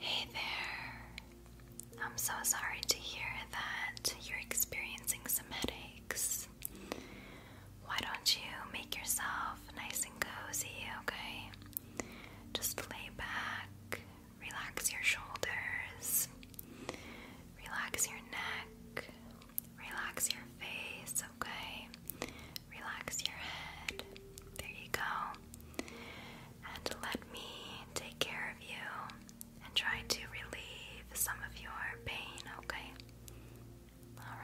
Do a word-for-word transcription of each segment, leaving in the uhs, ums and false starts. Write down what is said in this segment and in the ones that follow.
Hey there. I'm so sorry to hear that you're experiencing some headaches. Why don't you make yourself nice and cozy, okay? Just lay back, relax your shoulders, relax your neck, relax your face, okay? Relax your head. There you go. And let me take care of you and try to relieve some of your pain, okay?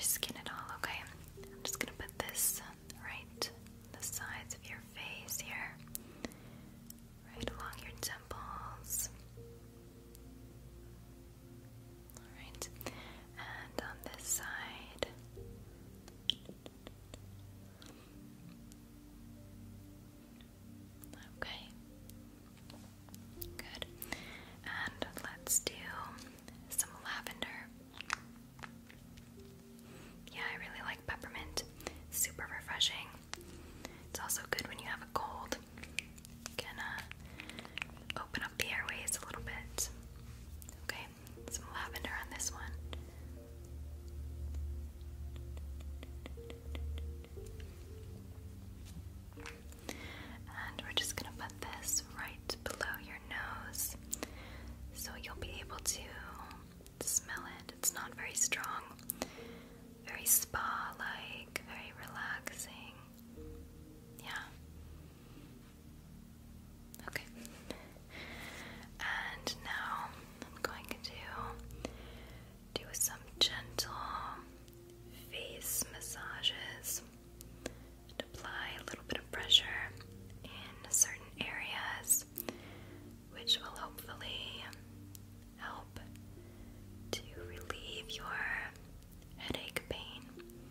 skin at all, okay? I'm just gonna put this right the sides of your face here, right along your temples. Alright, and on this side. Okay, good. And let's do some lavender. Yeah, I really like peppermint. Super refreshing. It's also good when you have a cold. Can uh, open up the airways a little bit. Okay, some lavender on this one. And we're just gonna put this right below your nose so you'll be able to smell it. It's not very strong, very spa-like, very relaxing. Yeah. Okay. And now I'm going to do some gentle face massages and apply a little bit of pressure in certain areas, which will hopefully help to relieve your headache pain.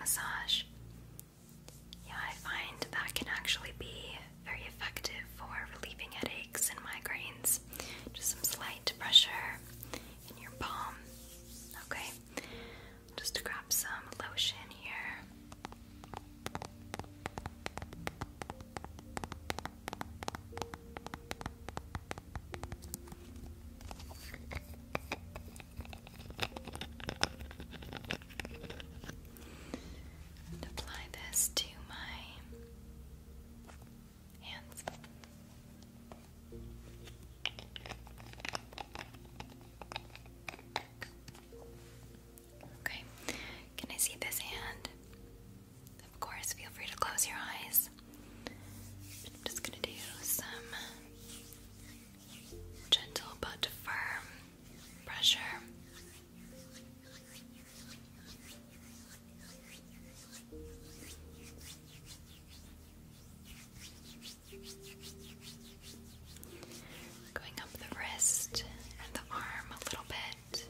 massage. Yeah, I find that can actually be very effective for relieving headaches and migraines. Just some slight pressure in your palm. Okay, just grab some lotion here. And apply this to my hands. Okay, can I see this hand? Of course, feel free to close your eyes. I'm just gonna do some gentle but firm pressure. Going up the wrist and the arm a little bit.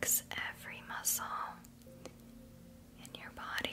relax every muscle in your body.